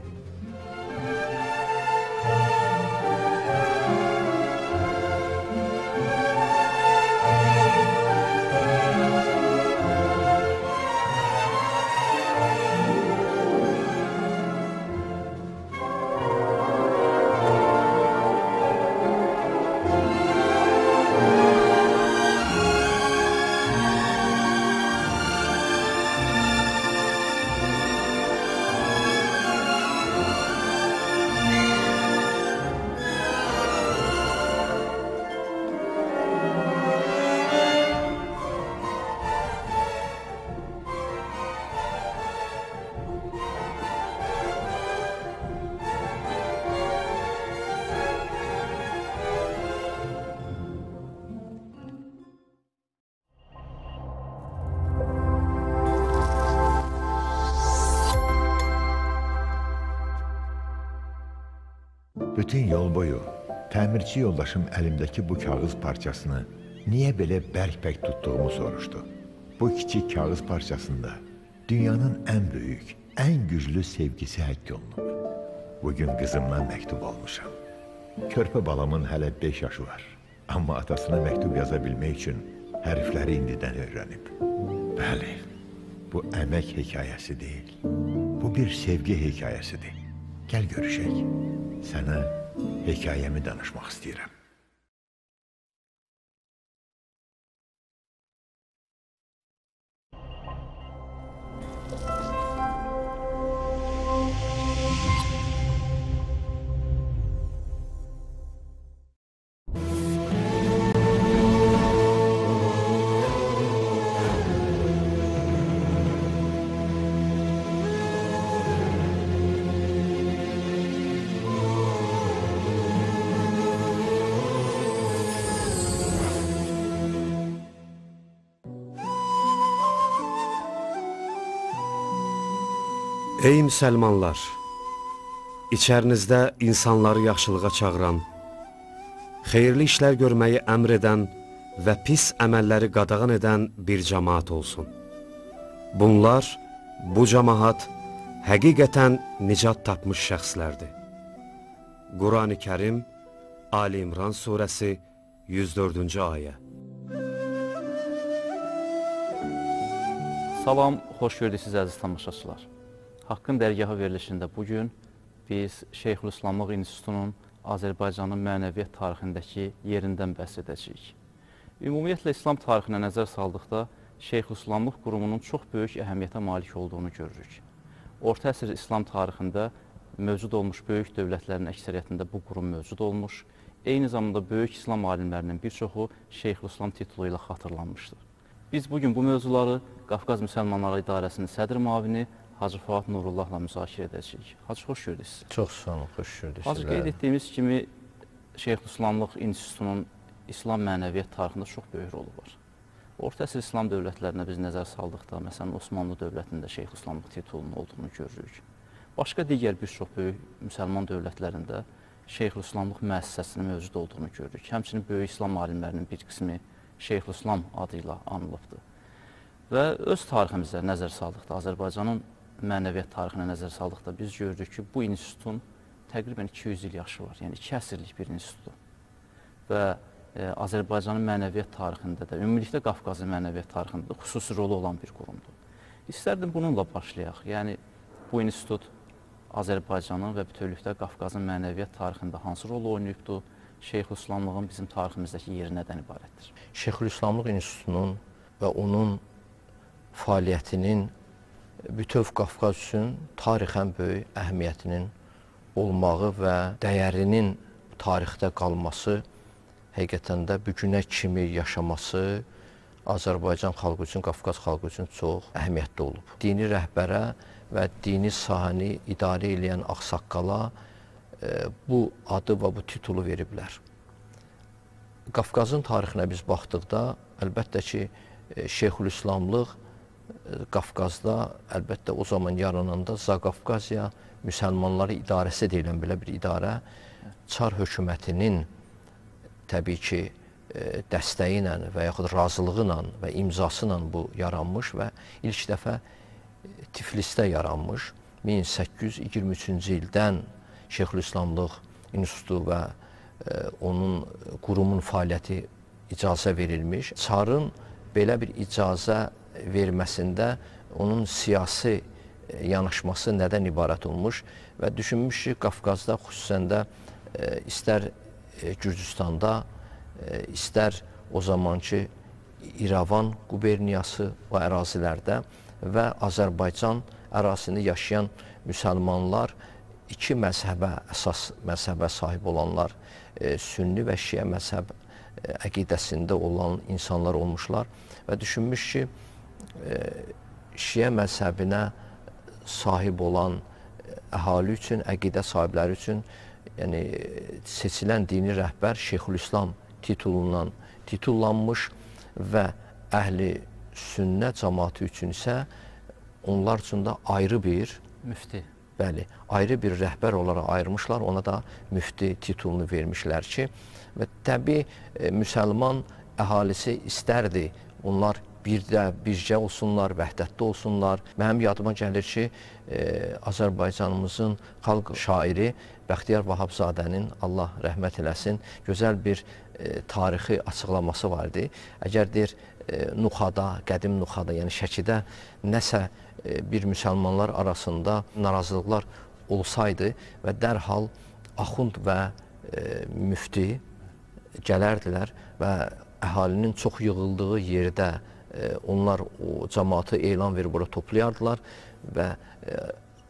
[SPEAKER 14] Bütün yol boyu təmirçi yoldaşım əlimdəki bu kağız parçasını niyə belə bərk-bərk tutduğumu soruşdu. Bu kiçik kağız parçasında dünyanın ən böyük, ən güclü sevgisi həkk olunub. Bugün qızımdan məktub olmuşam. Körpə balamın hələ beş yaşı var. Amma atasına məktub yaza bilmək üçün hərfləri indidən öyrənib. Bəli, bu əmək hekayəsi deyil. Bu bir sevgi hekayəsidir. Gəl görüşək. Sənə hekayəmi danışmaq istəyirəm.
[SPEAKER 15] Ey müsəlmanlar, içərinizdə insanları yaxşılığa çağıran, xeyirli işlər görməyi əmr edən və pis əməlləri qadağan edən bir cəmaat olsun. Bunlar, bu cəmaat həqiqətən nicat tapmış şəxslərdir. Qurani Kərim, Ali İmran surəsi yüz dördüncü ayə.
[SPEAKER 16] Salam, xoş gördük siz əziz tamaşaçılar. Haqqın dərgahı verilişində bugün biz Şeyxülislamlıq İnstitutunun Azərbaycanın mənəviyyat tarixindəki yerindən bəhs edəcəyik. Ümumiyyətlə, İslam tarixinə nəzər saldıqda Şeyxülislamlıq qurumunun çox böyük əhəmiyyətə malik olduğunu görürük. Orta əsr İslam tarixində mövcud olmuş böyük dövlətlərin əksəriyyətində bu qurum mövcud olmuş, eyni zamanda böyük İslam alimlərinin bir çoxu Şeyxülislam titulu ilə xatırlanmışdır. Biz bugün bu mövzuları Qafqaz Müsəlmanları İdarəsinin sədr müavini Hacı Fuad Nurullahla müzakirə edəcəyik. Hacı, xoş gördük sizi.
[SPEAKER 17] Çox sağ olun, xoş gördük sizə.
[SPEAKER 16] Hacı, qeyd etdiyimiz kimi Şeyxülislamlıq İnstitutunun İslam mənəviyyat tarixində çox böyük rolu var. Orta əsr İslam dövlətlərinə biz nəzər saldıqda, məsələn, Osmanlı dövlətində Şeyxülislamlıq titulunun olduğunu görürük. Başqa digər bir çox böyük müsəlman dövlətlərində Şeyxülislamlıq müəssisəsinin mövcud olduğunu görürük. Həmçinin böyük İslam alimlərinin bir qismi Şeyxülislam adı ilə anılıbdır. Və öz tariximizə nəzər saldıqda, Azərbaycanın mənəviyyat tarixinə nəzər saldıqda biz görürük ki, bu institutun təqribən iki yüz il yaşı var, yəni iki əsrlik bir institutdur. Və e, Azərbaycanın mənəviyyat tarixində də, ümumilikdə Qafqazın mənəviyyat tarixində də xüsusi rolu olan bir qurumdur. İstərdim bununla başlayaq. Yəni, bu institut Azərbaycanın və bütövlükdə Qafqazın mənəviyyat tarixində hansı rolu oynayıbdır? Şeyxülislamlığın bizim tariximizdəki yeri nədən ibarətdir?
[SPEAKER 17] Şeyxülislamlıq İnstitutunun və onun fəaliyyətinin bütöv Qafqaz üçün tarixən böyük əhəmiyyətinin olmağı və dəyərinin tarixdə qalması, həqiqətən də bugünə kimi yaşaması Azərbaycan xalqı üçün, Qafqaz xalqı üçün çox əhəmiyyətli olub. Dini rəhbərə və dini sahəni idarə edən ağsaqqala e, bu adı və bu titulu veriblər. Qafqazın tarixinə biz baxdıqda, əlbəttə ki, e, Şeyxülislamlıq e, Qafqazda, əlbəttə o zaman yarananda Zaqafqaziya Müsəlmanları İdarəsi deyilən belə bir idarə, Çar hökumətinin təbii ki, e, dəstəyi ilə və yaxud razılığı ilə və imzası ilə bu yaranmış və ilk dəfə Tiflisdə yaranmış. min səkkiz yüz iyirmi üçüncü ildən Şeyxülislamlıq İnstitutu və e, onun qurumun fəaliyyəti icazə verilmiş. Çarın belə bir icazə verməsində onun siyasi e, yanaşması nədən ibarət olmuş və düşünmüş ki, Qafqazda xüsusən də e, istər e, Gürcüstanda, e, istər o zamanki İrəvan quberniyası o ərazilərdə və Azərbaycan ərazisində yaşayan müsəlmanlar iki məzhəbə, əsas məzhəbə sahib olanlar, e, sünni və şiə məzhəb e, əqidəsində olan insanlar olmuşlar və düşünmüş ki, e, şiə məzhəbinə sahib olan əhali üçün, əqidə sahibləri üçün yəni, seçilən dini rəhbər Şeyxülislam titulundan titullanmış və əhli sünnə cəmaatı üçün isə onlar üçün də ayrı bir
[SPEAKER 16] müfti,
[SPEAKER 17] bəli, ayrı bir rəhbər olaraq ayırmışlar, ona da müfti titulunu vermişlər ki, və təbii e, müsəlman əhalisi istərdi, onlar birdə, bircə olsunlar, vəhdətdə olsunlar. Mənim yadıma gəlir ki, e, Azərbaycanımızın xalq şairi Bəxtiyar Vahabzadənin, Allah rəhmət eləsin, gözəl bir e, tarixi açıqlaması vardı. Əgər deyir, e, Nuxada, qədim Nuxada, yəni Şəkidə nəsə e, bir müsəlmanlar arasında narazılıqlar olsaydı və dərhal axund və e, müfti gələrdilər və əhalinin çox yığıldığı yerdə e, onlar o cəmaatı elan verib bura toplayardılar və e,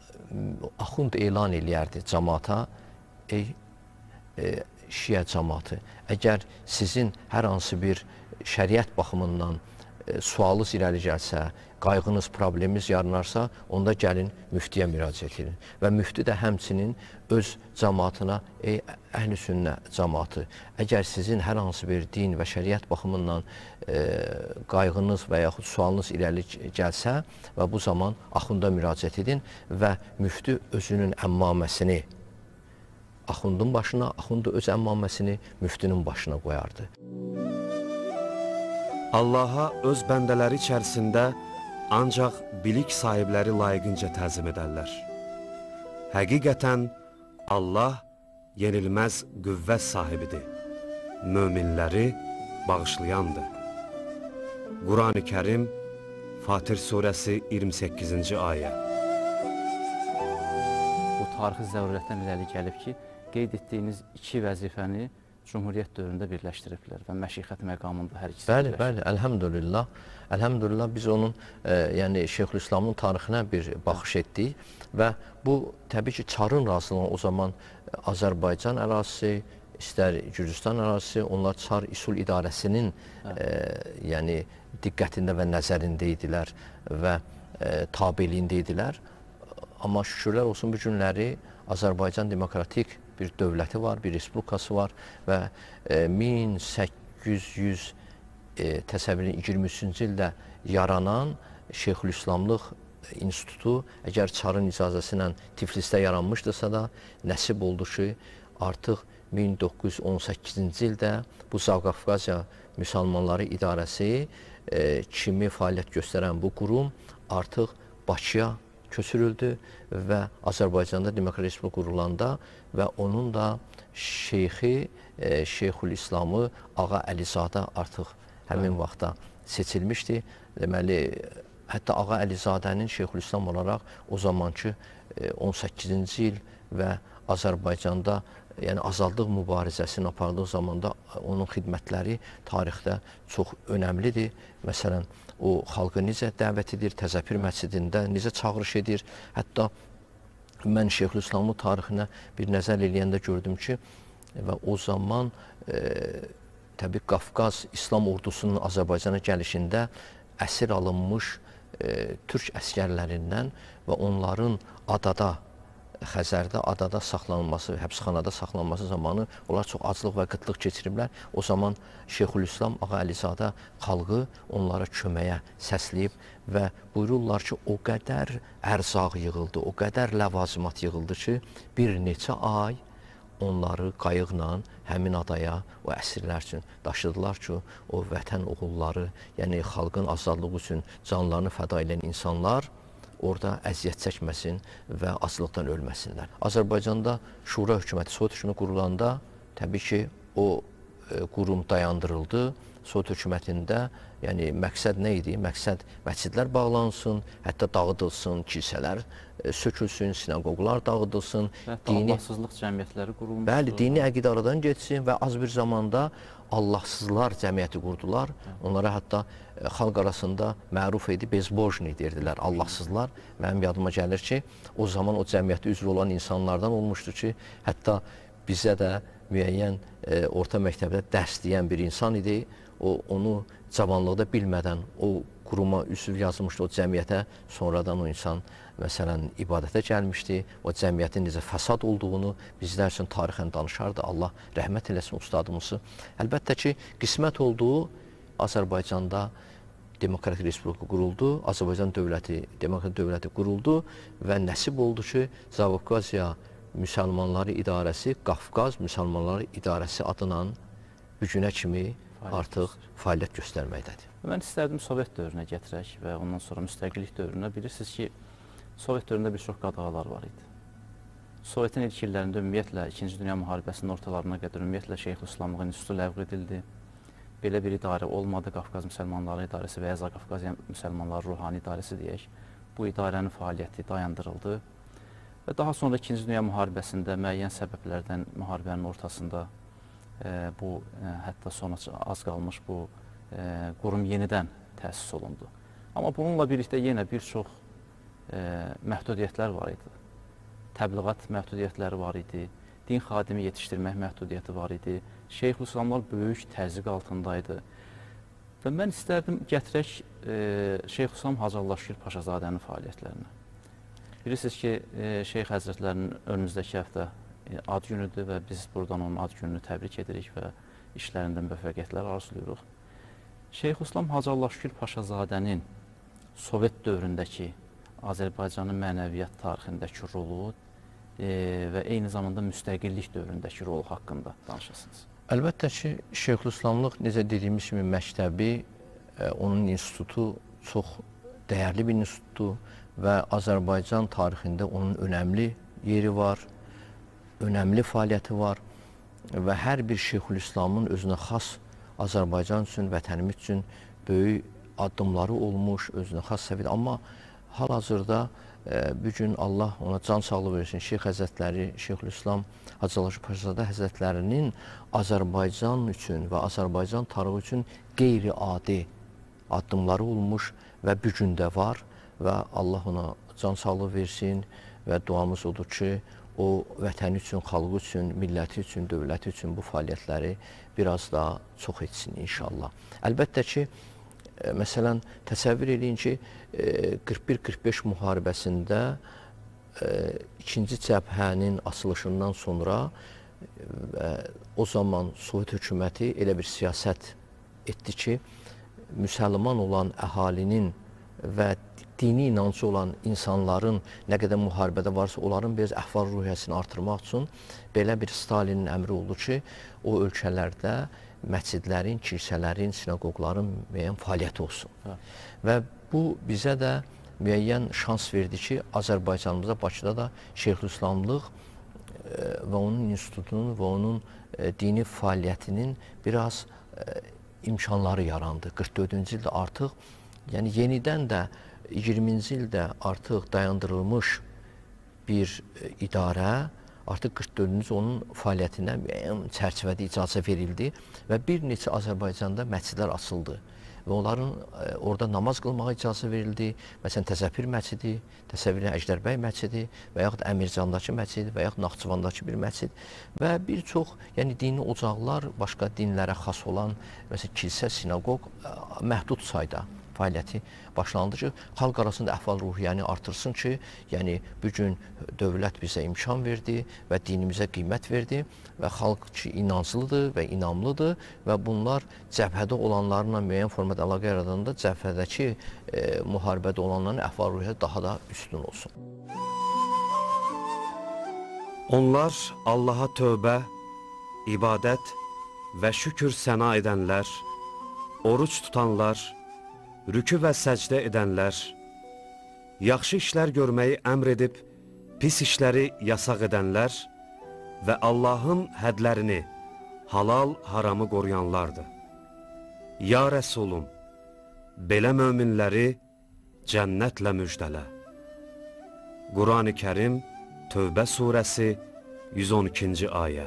[SPEAKER 17] axund elan eləyərdi cəmaata, ey e, şiə cəmaatı, əgər sizin hər hansı bir şəriət baxımından e, sualınız irəli gəlsə, qayğınız, probleminiz yaranarsa, onda gəlin müftiyə müraciət edin. Və müfti də həmçinin öz cəmaatına, ey əhl-i sünnə cəmaatı, əgər sizin hər hansı bir din və şəriət baxımından e, qayğınız və yaxud sualınız irəli gəlsə və bu zaman axunda müraciət edin və müfti özünün əmmaməsini axundun başına, axund öz əmmaməsini müftinin başına qoyardı.
[SPEAKER 15] Allaha öz bəndələri içərisində ancaq bilik sahibləri layiqincə təzim edərlər. Həqiqətən Allah yenilməz qüvvət sahibidir, möminləri bağışlayandır. Qurani Kərim, Fatir surəsi iyirmi səkkizinci ayə.
[SPEAKER 16] Bu tarixi zərurətdən irəli gəlib ki, qeyd etdiyiniz iki vəzifəni Cumhuriyyət dövründə birləşdiriblər və məşiqət məqamında hər ikisi
[SPEAKER 17] Bəli,
[SPEAKER 16] birləşdir.
[SPEAKER 17] bəli, əlhəmdülillah. Əlhəmdülillah biz onun e, yəni Şeyxülislamın tarixinə bir baxış etdik və bu təbii ki, Çarın razılığı o zaman Azərbaycan ərazisi, istər Gürcüstan ərazisi, onlar Çar İsul İdarəsinin e, yəni diqqətində və nəzərində idilər və e, tabeliyində idilər. Amma şükürlər olsun bu günləri Azərbaycan demokratik bir dövləti var, bir respublikası var və e, min səkkiz yüz e, təsəvvürün iyirmi üçüncü ildə yaranan Şeyxülislamlıq İnstitutu əgər Çarın icazəsi ilə Tiflisdə yaranmışdırsa da nəsib oldu ki, artıq min doqquz yüz on səkkizinci ildə bu Zaqafqaziya Müsəlmanları İdarəsi e, kimi fəaliyyət göstərən bu qurum artıq Bakıya köçürüldü və Azərbaycanda Demokratik Respublika qurulanda və onun da şeyxi, e, Şeyxülislamı Ağa Əlizadə artıq həmin vaxtda seçilmişdi. Deməli, hətta Ağa Əlizadənin Şeyxülislam olaraq o zamanki e, on səkkizinci il və Azərbaycanda yəni azadlıq mübarizəsini apardığı zamanda onun xidmətləri tarixdə çox önəmlidir. Məsələn, o xalqı necə dəvət edir, Təzəpir məscidində necə çağırış edir. Hətta mən Şeyxülislamın tarixinə bir nəzər eləyəndə gördüm ki, və o zaman e, təbii Qafqaz İslam ordusunun Azərbaycana gəlişində əsir alınmış e, türk əskərlərindən və onların adada, Xəzərdə, adada saxlanılması, həbsxanada saxlanılması zamanı onlar çox aclıq və qıtlıq keçiriblər. O zaman Şeyxülislam Ağa Əlizadə xalqı onlara köməyə səsləyib və buyururlar ki, o qədər ərzaq yığıldı, o qədər ləvazimat yığıldı ki, bir neçə ay onları qayıqla həmin adaya o əsirlər üçün daşıdılar ki, o vətən oğulları, yəni xalqın azadlığı üçün canlarını fəda edən insanlar orada əziyyət çəkməsin və aclıqdan ölməsinlər. Azərbaycanda Şura hökuməti, Sovet hökuməti qurulanda təbii ki, o e, qurum dayandırıldı. Sovet hökumətində yəni məqsəd nə idi? Məqsəd məscidlər bağlansın, hətta dağıdılsın, kilsələr e, sökülsün, sinagoglar dağıdılsın.
[SPEAKER 16] Hətta dini, Allahsızlıq cəmiyyətləri qurulmuşdu.
[SPEAKER 17] Bəli, dini əqidə aradan geçsin və az bir zamanda Allahsızlar cəmiyyəti qurdular. Onlara hətta e, xalq arasında məruf idi, bezbojni deyirdilər, Allahsızlar. Mənim yadıma gəlir ki, o zaman o cəmiyyətdə üzv olan insanlardan olmuşdu ki, hətta bizə də müəyyən e, orta məktəbdə dərs deyən bir insan idi. O, onu cavanlıqda bilmədən o quruma üzv yazmışdı, o cəmiyyətə. Sonradan o insan, məsələn, ibadətə gəlmişdi. O cəmiyyətin necə fəsad olduğunu bizlər üçün tarixən danışardı. Allah rəhmət eləsin ustadımızı. Əlbəttə ki, qismət olduğu Azərbaycanda Demokratik Respublika quruldu, Azərbaycan dövləti, Demokratik dövləti quruldu və nəsib oldu ki, Zaqafqaziya Müsəlmanları İdarəsi, Qafqaz Müsəlmanları İdarəsi adından bu günə kimi artıq fəaliyyət göstərməkdədir.
[SPEAKER 16] Mən istərdim Sovet dövrünə gətirək və ondan sonra müstəqillik dövrünə. Bilirsiniz ki, Sovet dövründə bir çox qadağalar var idi. Sovetin ilk illərində ümumiyyətlə İkinci Dünya müharibəsinin ortalarına qədər ümumiyyətlə Şeyxülislamlıq İnstitutu ləğv edildi. Belə bir idarə olmadı, Qafqaz Müsəlmanları İdarəsi və ya Zaqafqaziya Müsəlmanları Ruhani İdarəsi deyək. Bu idarənin fəaliyyəti dayandırıldı və daha sonra İkinci Dünya müharibəsində müəyyən səbəblərdən müharibənin ortasında e, bu e, hətta sona az qalmış bu e, qurum yenidən təsis olundu. Amma bununla birlikdə yenə bir çox e, məhdudiyyətlər var idi. Təbliğat məhdudiyyətləri var idi, din xadimi yetişdirmək məhdudiyyəti var idi. Şeyxülislamlar böyük təzyiq altındaydı. Və mən istərdim gətirək e, Şeyxülislam Hacı Allah Şükür Paşazadənin fəaliyyətlərinə. Bilirsiniz ki, e, Şeyx Həzrətlərinin önümüzdəki həftə e, ad günüdür və biz buradan onun ad gününü təbrik edirik və işlərində müvəffəqiyyətlər arzuluyuruq. Şeyxülislam Hacı Allah Şükür Paşazadənin Sovet dövründəki Azərbaycanın mənəviyyat tarixindəki rolu e, və eyni zamanda müstəqillik dövründəki rolu haqqında danışırsınız.
[SPEAKER 17] Əlbəttə ki, Şeyxülislamlıq necə dediyimiz kimi məktəbi, e, onun institutu çox dəyərli bir institutu və Azərbaycan tarixində onun önəmli yeri var, önəmli fəaliyyəti var və hər bir Şeyxülislamın özünə xas Azərbaycan üçün, vətənimiz üçün böyük addımları olmuş, özünə xas səviyyədə. Amma hal-hazırda bu gün Allah ona can sağlığı versin. Şeyx Həzrətləri, Şeyxülislam Hacılaşıb Paşazadə Həzrətlərinin Azərbaycan üçün və Azərbaycan tarihi üçün qeyri-adi addımları olmuş və bu gün də var və Allah ona can sağlığı versin və duamız odur ki, o vətəni üçün, xalqı üçün, milləti üçün, dövləti üçün bu fəaliyyətləri biraz daha çox etsin inşallah. Əlbəttə ki, məsələn, təsəvvür edin ki, qırx bir qırx beş müharibəsində ikinci cəbhənin açılışından sonra o zaman Sovet hökuməti elə bir siyasət etdi ki, müsəlman olan əhalinin və dini inancı olan insanların nə qədər müharibədə varsa, onların biraz əhval ruhiyyəsini artırmaq üçün belə bir Stalinin əmri oldu ki, o ölkələrdə məscidlərin, kilsələrin, sinagogların müəyyən fəaliyyəti olsun. Hə. Və bu bizə də müəyyən şans verdi ki, Azərbaycanımızda, Bakıda da Şeyxülislamlıq və onun institutunun və onun dini fəaliyyətinin biraz imkanları yarandı. qırx dördüncü ildə artıq, yəni yenidən də iyirminci ildə artıq dayandırılmış bir idarə, artıq qırx dördüncü onun fəaliyyətinə müəyyən çərçivədə icazə verildi və bir neçə Azərbaycanda məscidlər açıldı və onların orada namaz qılmağa icazə verildi. Məsələn, Təzəpir məscidi, Təsəvvürün Əjdərbəy məscidi və yaxud Əmircandakı məscid və yaxud Naxçıvandakı bir məscid və bir çox, yəni dini ocaqlar, başqa dinlərə xas olan, məsələn, kilsə, sinagog məhdud sayda fəaliyyəti başlandı ki, xalq arasında əhval-ruhiyyəni artırsın ki, yəni bu gün dövlət bizə imkan verdi və dinimizə qiymət verdi və xalq ki, inanclıdır və inamlıdır və bunlar cəbhədə olanlarla müəyyən formada əlaqə yaradanda cəbhədəki e, müharibədə olanların əhval-ruhiyyəsi daha da üstün olsun.
[SPEAKER 15] Onlar Allaha tövbə, ibadət və şükür səna edənlər, oruç tutanlar, rükü və səcdə edənlər, yaxşı işlər görməyi əmr edib, pis işləri yasaq edənlər və Allahın hədlərini, halal haramı qoruyanlardır. Ya Rəsulum, belə möminləri cənnətlə müjdələ. Quran-ı Kərim, Tövbə surəsi, yüz on ikinci ayə.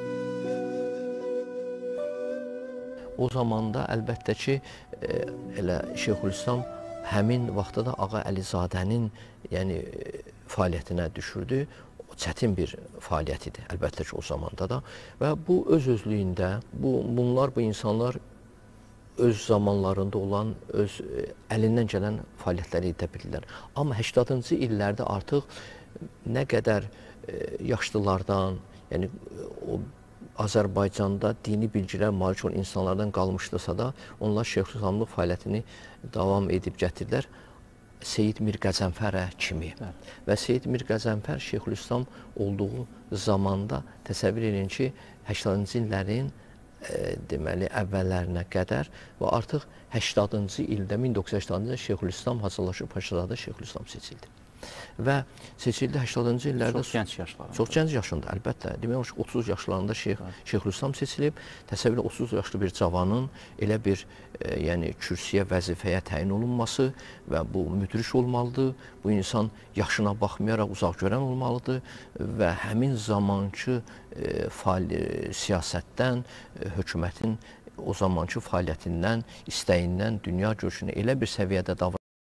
[SPEAKER 17] O zamanda əlbəttə ki, e, elə Şeyxülislam həmin vaxtda da Ağa Əlizadənin yəni, fəaliyyətinə düşürdü. O çətin bir fəaliyyət idi, əlbəttə ki, o zamanda da. Və bu öz-özlüyündə, bu, bunlar, bu insanlar öz zamanlarında olan, öz əlindən gələn fəaliyyətləri edə bilirlər. Amma səksəninci illərdə artıq nə qədər e, yaşlılardan, yəni o Azərbaycanda dini bilgilər malik olan insanlardan qalmışdırsa da, onlar Şeyxülislamlıq fəaliyyətini davam edib gətirdilər Seyid Mir Qəzənfərə kimi. Evet. Və Seyid Mir Qəzənfər Şeyxülislam olduğu zamanda təsəvvür edin ki, səksəninci illərin e, deməli, əvvəllərinə qədər və artıq səksəninci ildə, min doqquz yüz səksəninci ildə Şeyxülislam Hacılaşıb Paşazadə Şeyxülislam seçildi. Və seçildi səksəninci illərdə.
[SPEAKER 16] Çox gənc yaşlarında.
[SPEAKER 17] Çox gənc yaşında, əlbəttə. Demək olar ki, otuz yaşlarında Şeyx, Şeyxülislam seçilib. Təsəvvür otuz yaşlı bir cavanın elə bir e, yəni, kürsüyə, vəzifəyə təyin olunması və bu müdriş olmalıdır. Bu insan yaşına baxmayaraq uzaq görən olmalıdır və həmin zamankı e, faali, siyasətdən, e, hökumətin o zamanki fəaliyyətindən, istəyindən, dünya görüşünə elə bir səviyyədə davranmalıdır